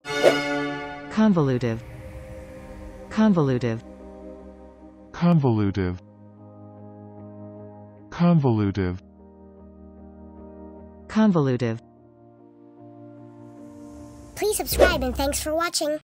Convolutive. Convolutive. Convolutive. Convolutive. Convolutive. Please subscribe and thanks for watching.